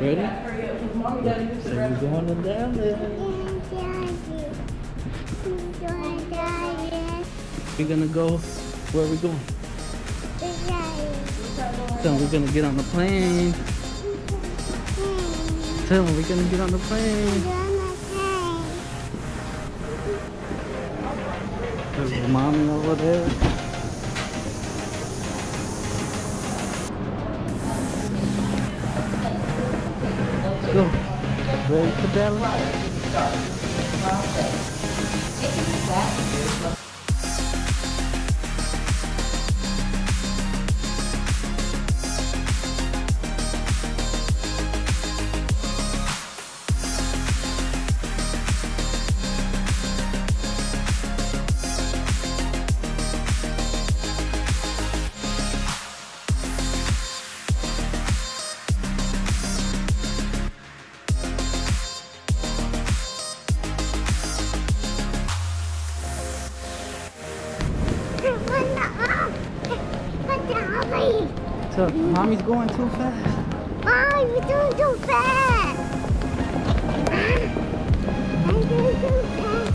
Ready? So we're going to Dallas. We're gonna go. Where are we going? So we're gonna get on the plane. Tell them we're gonna get on the plane. There's mommy over there. Let's go. Ready for Dallas? So, mommy's going too fast. Mom, you're doing too fast. I'm doing too fast.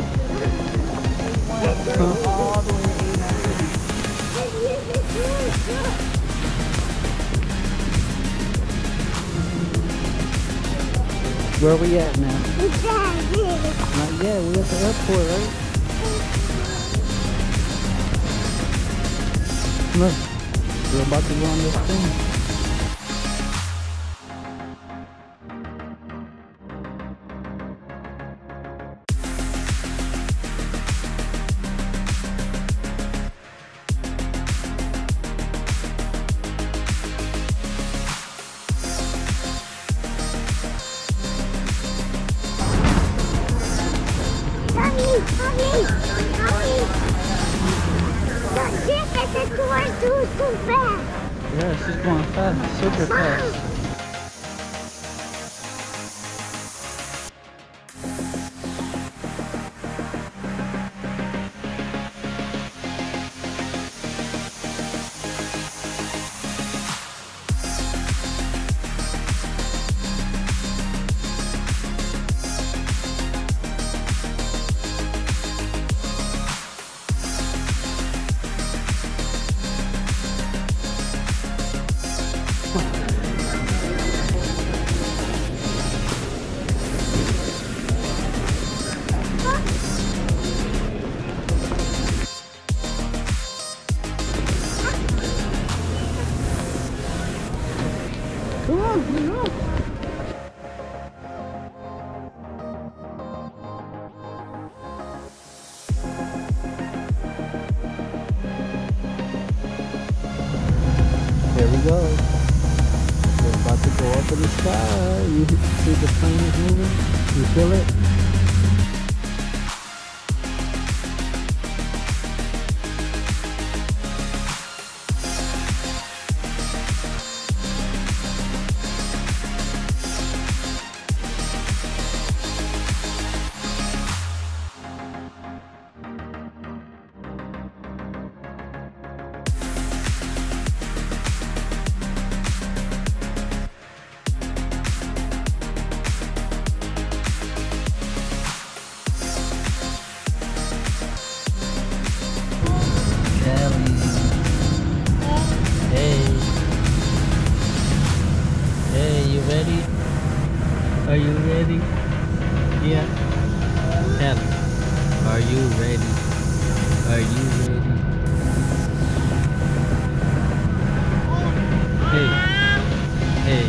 All the way Where are we at now? Not yet, we're at the airport, right? Look, we're about to go on this thing. Too fast. Yeah, she's going fast, super fast. Come on, come on. There we go. We're about to go up in the sky. You see the plane is moving? You feel it? Ready? Are you ready? Yeah. Kelly, are you ready? Are you ready? Hey. Hey.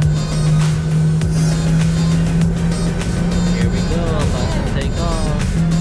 Take off.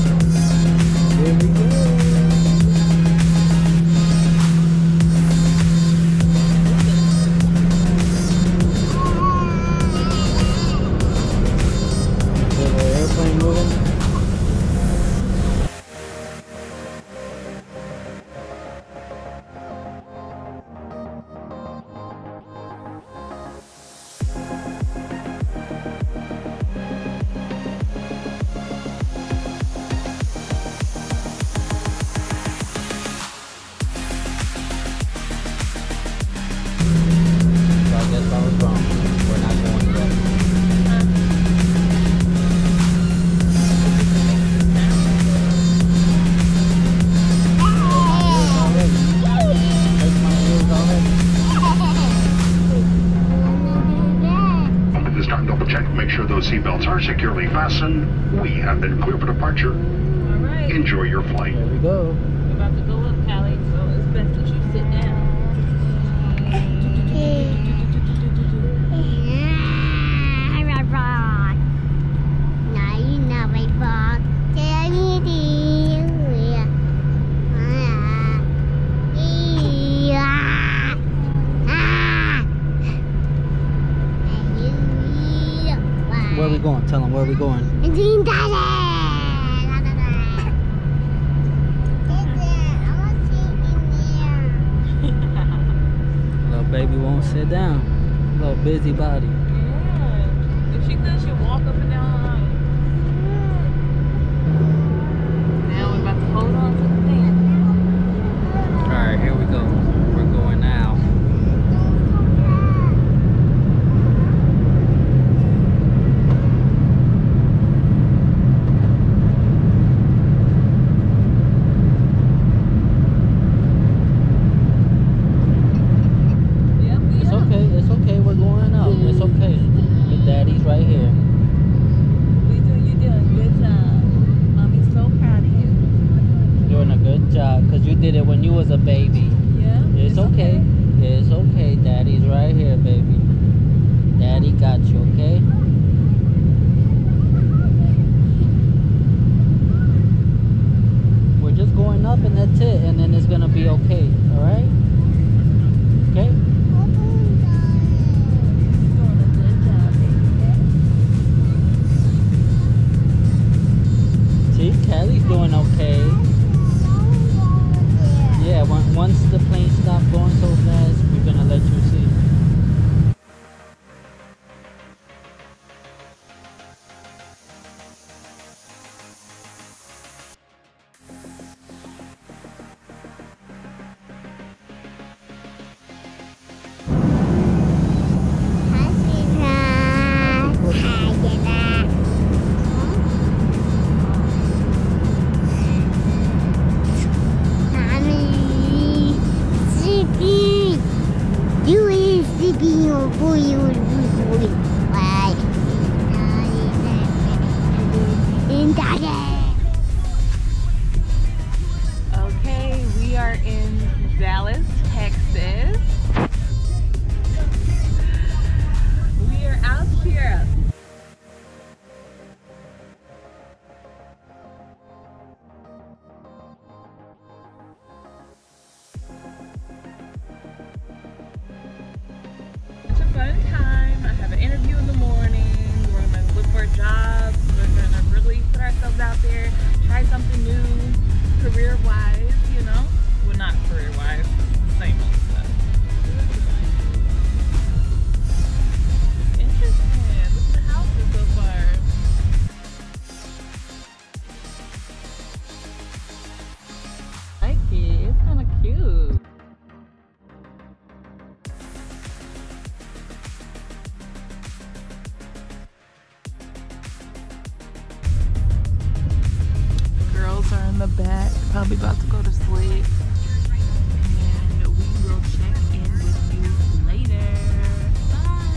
Check, make sure those seatbelts are securely fastened. We have been clear for departure. All right. Enjoy your flight. There we go. We're about to go up, Callie, so it's best that you sit down. Now you know my fault. Tell me Where are we going? Tell them where are we going. Little baby won't sit down. Little busybody. Yeah. If she could, she'd walk up and down the line. Now we're about to hold on to the thing. Alright, here we go. We're going now. It's okay, we're going up. It's okay. Your daddy's right here. You're doing good job. Mommy's so proud of you. Doing a good job, because you did it when you was a baby. Yeah? It's okay. It's okay. Daddy's right here, baby. Daddy got you, okay? We're just going up and that's it. And then it's going to be okay. Alright? Okay? Doing a good job, baby. See, Callie's doing okay. Yeah, once the plane stops going so fast, we're going to let you see. Okay, we are in Dallas, Texas. We are out here. It's a fun time. I have an interview in the morning. We're gonna look for jobs. We're gonna really put ourselves out there, try something new, career-wise, you know? Well, not career-wise, same old stuff. It's interesting. Look at the houses so far. I like it. It's kind of cute. Girls are in the back, probably about to go to sleep. And we will check in with you later. Bye.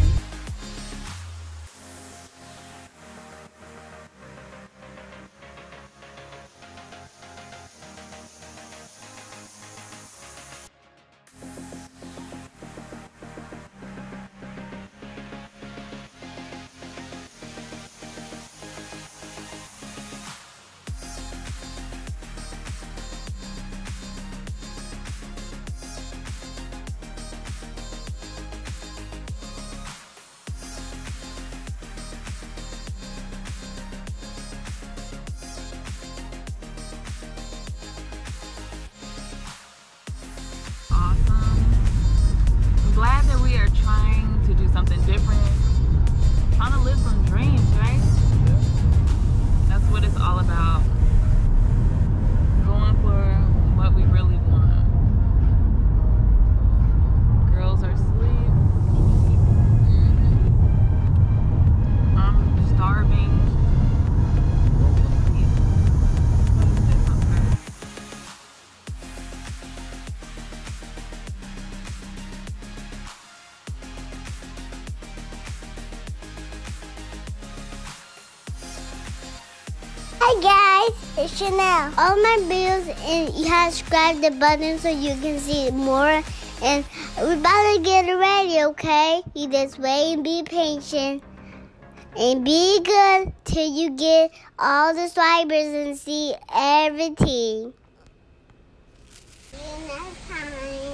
Glad that we are trying to do something different, trying to live some dreams, right? Yeah. That's what it's all about. Going for what we really want. Girls are asleep. I'm starving. Hi guys, it's Chanel. All my videos, and you have to subscribe the button so you can see more. And we're about to get ready, okay? You just wait and be patient. And be good till you get all the subscribers and see everything. Next time.